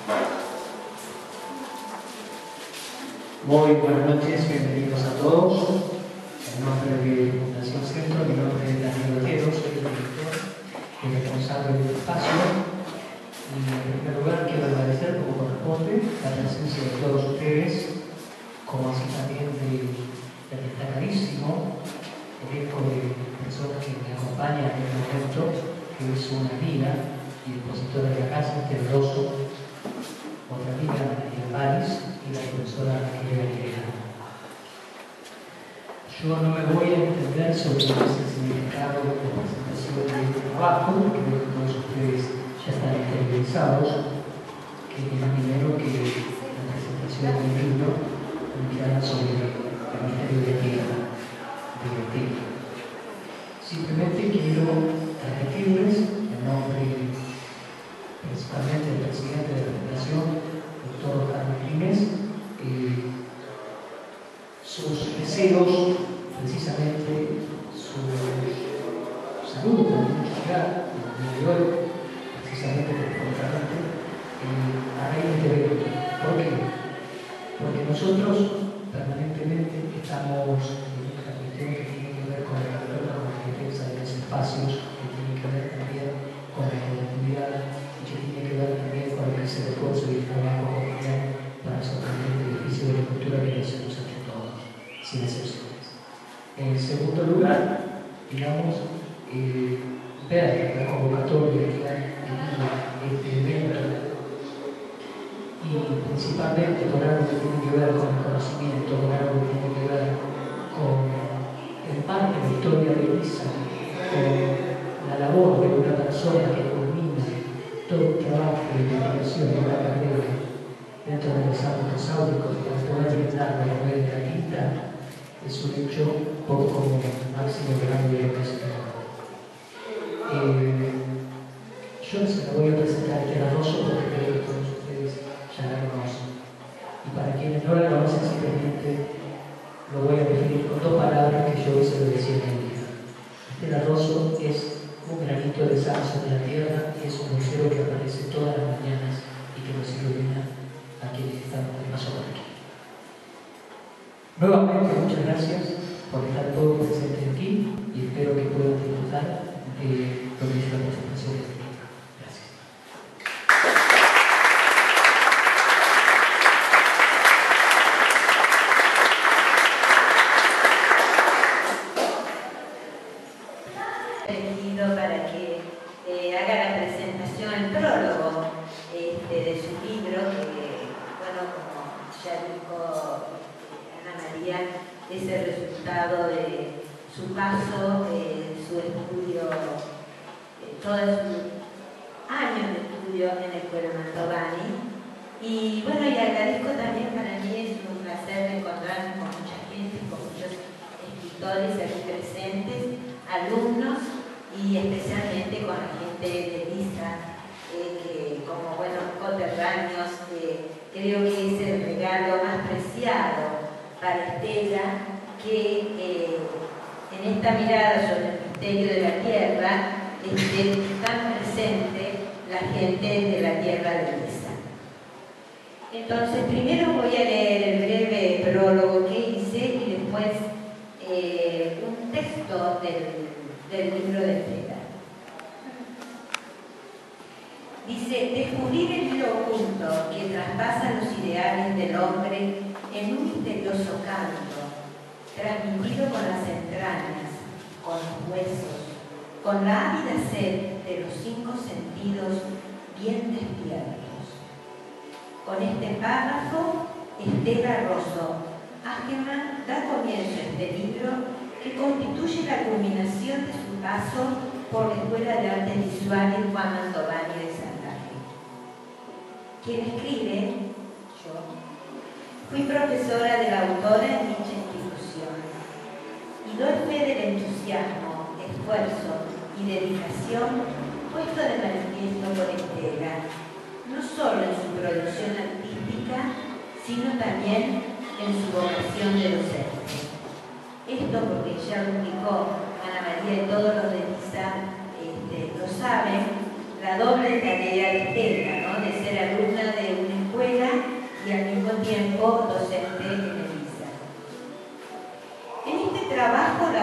Muy buenas noches, bienvenidos a todos. En nombre de Fundación Centro, mi nombre es Daniel Otero, soy el director y responsable del espacio. Y en primer lugar quiero agradecer, como corresponde, la presencia de todos ustedes, como así también del destacadísimo elenco de personas que me acompañan en este momento, que es una amiga y expositora de la casa, Esther Rosso, otra amiga, María Paris, y la profesora María Guerrero. Yo no me voy a entender sobre lo que es el significado de la presentación de este trabajo, porque creo que todos ustedes ya están interiorizados, que es primero que la presentación del libro, mirada sobre el misterio de tierra, de la tierra. Simplemente quiero transmitirles en nombre principalmente del presidente de la Fundación, doctor Carlos Jiménez, sus deseos, precisamente su salud, en mucho lugar, en el día de hoy, precisamente a raíz de evento. ¿Por qué? Porque nosotros permanentemente estamos en una cuestión que tiene que ver con la defensa de los espacios, que tiene que ver también con la colectividad y que tiene que ver también con lo que es el esfuerzo y el trabajo cotidiano para sostener el edificio de la cultura que hacemos entre todos, sin excepciones. En segundo lugar, digamos, ver la convocatoria que hay en este evento y principalmente con algo que tiene que ver con el conocimiento, con algo que tiene que ver con, en parte, la historia de Elisa, con la labor de una persona que culmina todo un trabajo de investigación de una carrera dentro de los ámbitos áuricos para poder brindar la novela de la quinta, es un hecho un poco como máximo grado de lo que se yo se la voy a presentar a Esther Rosso porque creo que todos ustedes ya la conocen. Y para quienes no la conocen, simplemente lo voy a definir con dos palabras que yo se lo decía en el día. Esther Rosso es un granito de sal sobre la tierra y es un lucero que aparece todas las mañanas y que nos ilumina a quienes estamos de paso por aquí. Nuevamente, muchas gracias por estar todos presentes aquí y espero que puedan disfrutar de lo que es la presentación de este libro. Gracias. Para que haga la presentación, el prólogo de su libro, que, bueno, como ya dijo Ana María, es el resultado de su paso, su estudio, todo su años de estudio en la Escuela Mantovani. Y bueno, y agradezco también, para mí es un placer encontrarme con mucha gente, con muchos escritores aquí presentes, alumnos, y especialmente con la gente de Elisa, que como buenos coterráneos, creo que es el regalo más preciado para Estela, que en esta mirada sobre el misterio de la tierra esté tan presente la gente de la tierra de Elisa. Entonces, primero voy a leer el breve prólogo que hice y después un texto del libro de Estela. Dice: descubrir el hilo oculto que traspasa los ideales del hombre en un misterioso canto, transmitido con las entrañas, con los huesos, con la ávida sed de los 5 sentidos bien despiertos. Con este párrafo, Estela Rosso Ackerman da comienzo a este libro que constituye la culminación de su paso por la Escuela de Artes Visuales Juan Mantovani de Santa Fe. Quien escribe, yo, fui profesora de la autora en dicha institución y doy fe del entusiasmo, esfuerzo y dedicación puesto de manifiesto por Estela, no solo en su producción artística, sino también en su vocación de docente. Esto porque ya lo indicó Ana María y todos los de Elisa lo saben, la doble tarea de Estela, ¿no? De ser alumna de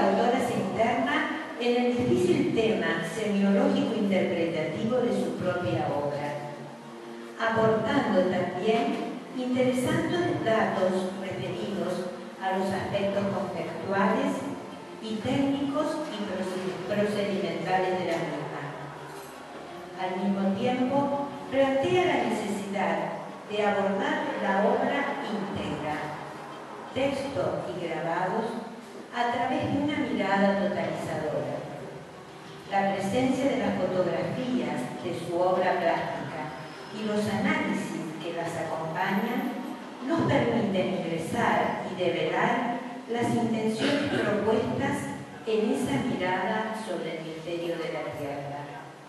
la autora se interna en el difícil tema semiológico-interpretativo de su propia obra, aportando también interesantes datos referidos a los aspectos conceptuales y técnicos y procedimentales de la misma. Al mismo tiempo, plantea la necesidad de abordar la obra íntegra, texto y grabados, a través de una mirada totalizadora. La presencia de las fotografías de su obra plástica y los análisis que las acompañan nos permiten ingresar y develar las intenciones propuestas en esa mirada sobre el misterio de la tierra.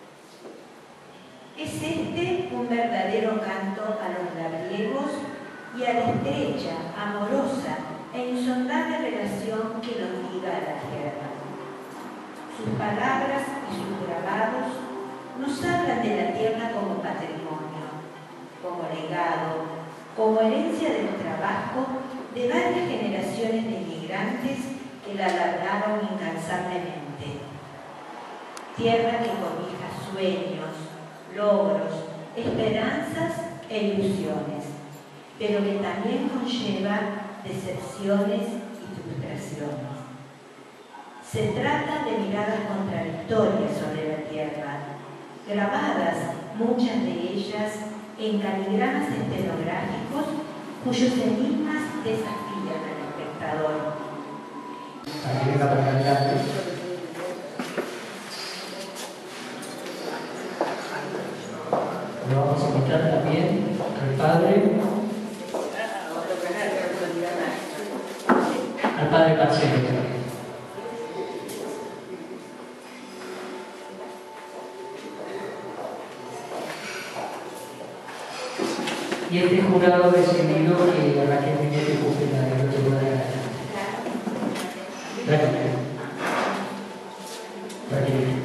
Es este un verdadero canto a los labriegos y a la estrecha, amorosa e insondable relación que nos liga a la tierra. Sus palabras y sus grabados nos hablan de la tierra como patrimonio, como legado, como herencia del trabajo de varias generaciones de inmigrantes que la labraron incansablemente. Tierra que cobija sueños, logros, esperanzas e ilusiones, pero que también conlleva decepciones y frustraciones. Se trata de miradas contradictorias sobre la tierra, grabadas, muchas de ellas, en caligramas estenográficos cuyos enigmas desafían al espectador. Aquí venga para adelante. Le vamos a invitar también al padre Marcelo también. Y este jurado decidido que Raquel Minete ocupe la directora de la Raquel.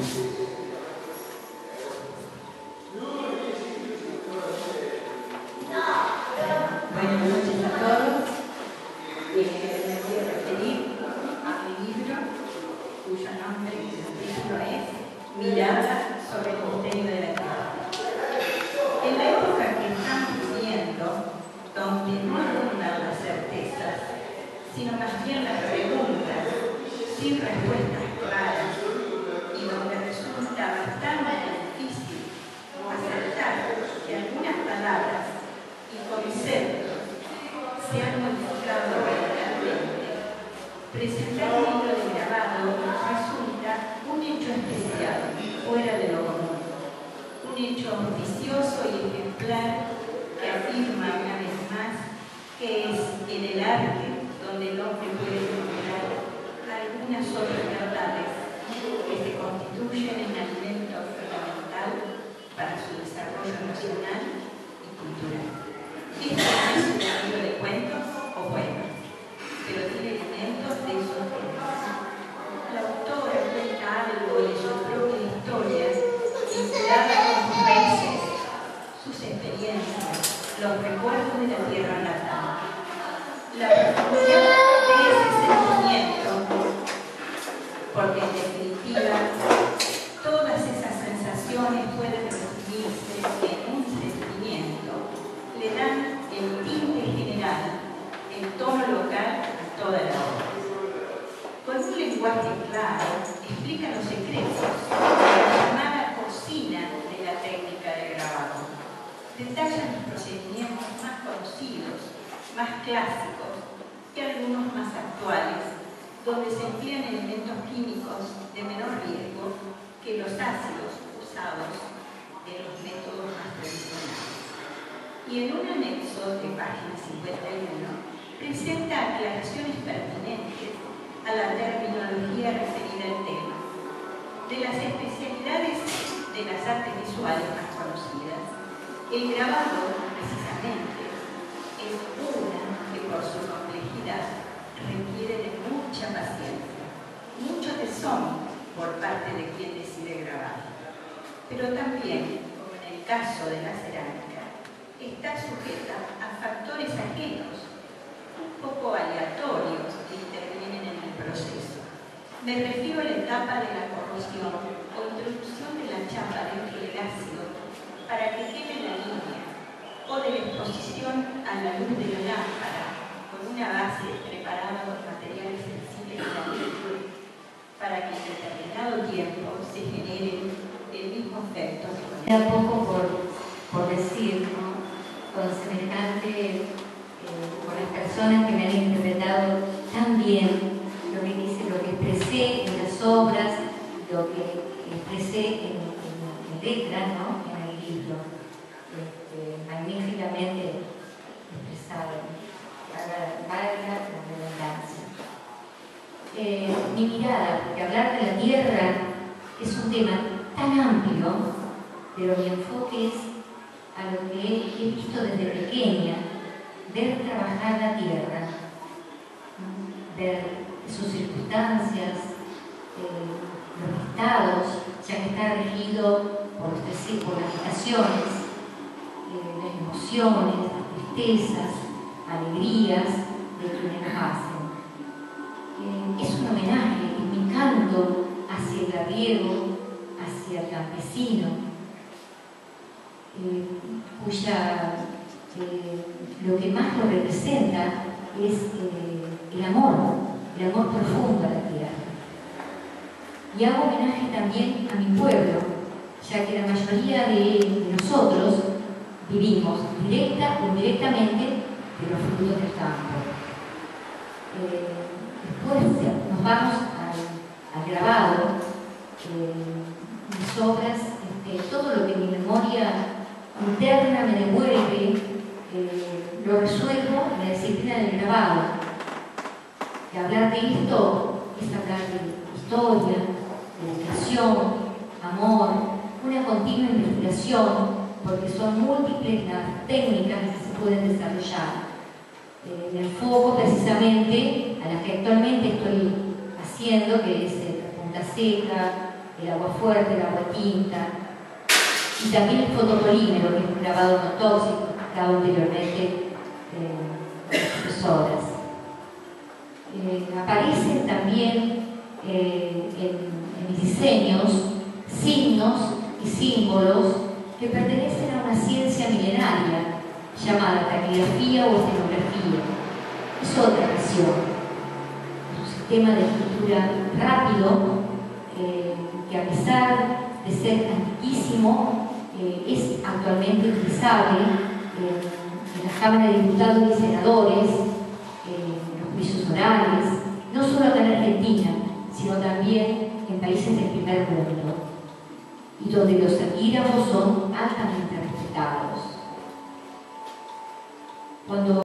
Buenas noches a todos. Me quiero referir a mi libro, cuyo nombre y título es Mirada sobre el misterio de la tierra. En la época que estamos viviendo, donde no abundan las certezas, sino más bien las preguntas sin respuestas claras, y donde resulta bastante difícil aceptar que algunas palabras y conceptos se han modificado radicalmente, presentar un libro de grabado resulta un hecho especial, fuera de lo común. Un hecho auspicioso y ejemplar que afirma una vez más que es en el arte donde el hombre puede lograr algunas otras verdades que se constituyen en alimento fundamental para su desarrollo nacional y cultural. Este no es un libro de cuentos o poemas, pero tiene elementos de esos temas. La autora cuenta algo de su propia historia vinculada con sus raíces, sus experiencias, los recuerdos de la tierra natal. La profundidad de ese sentimiento, porque en definitiva todas esas sensaciones pueden resumirse en un sentimiento, le dan el tinte general, el tono local a toda la obra. Con un lenguaje claro, explica los secretos de la llamada cocina de la técnica de grabado. Detallan los procedimientos más conocidos, más clásicos y algunos más actuales, donde se emplean elementos químicos de menor riesgo que los ácidos usados en los métodos más tradicionales. Y en un anexo de página 51 presenta aclaraciones pertinentes a la terminología referida al tema, de las especialidades de las artes visuales más conocidas. El grabado, precisamente, es una que por su complejidad requiere de mucha paciencia, mucho tesón por parte de quien decide grabar. Pero también, como en el caso de la cerámica, está sujeta a factores ajenos, un poco aleatorios, que intervienen en el proceso. Me refiero a la etapa de la corrosión o introducción de la chapa dentro del ácido para que queme la línea, o de la exposición a la luz de la lámpara con una base preparada con materiales sensibles de la luz para que en determinado tiempo se genere el mismo efecto. Queda poco por decir, ¿no? Con semejante, con las personas que me han interpretado tan bien lo que dice, lo que expresé en las obras, lo que expresé en letras, ¿no? En el libro, magníficamente expresado, valga la redundancia. Mi mirada, porque hablar de la tierra es un tema tan amplio, pero mi enfoque es a lo que he visto desde pequeña, ver trabajar la tierra, ver sus circunstancias, los estados, ya que está regido por las estaciones, las emociones, las tristezas, alegrías de quienes nos hacen. Es un homenaje, es mi canto hacia el arriero, hacia el campesino, lo que más lo representa es el amor profundo a la tierra. Y hago homenaje también a mi pueblo, ya que la mayoría de nosotros vivimos directa o indirectamente de los frutos del campo. Después nos vamos al grabado, mis obras, todo lo que mi memoria interna me devuelve, lo resuelvo en la disciplina del grabado. Y hablar de esto es hablar de historia, de educación, amor, una continua investigación, porque son múltiples las técnicas que se pueden desarrollar. Me enfoco precisamente a las que actualmente estoy haciendo, que es la punta seca, el agua fuerte, el agua tinta, y también el fotopolímero, que es un grabado no tóxico, dado anteriormente sus obras. Aparecen también en mis diseños signos y símbolos que pertenecen a una ciencia milenaria llamada taquigrafía o estenografía. Es otra visión, es un sistema de escritura rápido que, a pesar de ser antiquísimo, es actualmente utilizable en las cámaras de diputados y senadores, en los juicios orales, no solo acá en Argentina, sino también en países del primer mundo, y donde los taquígrafos son altamente respetados. Cuando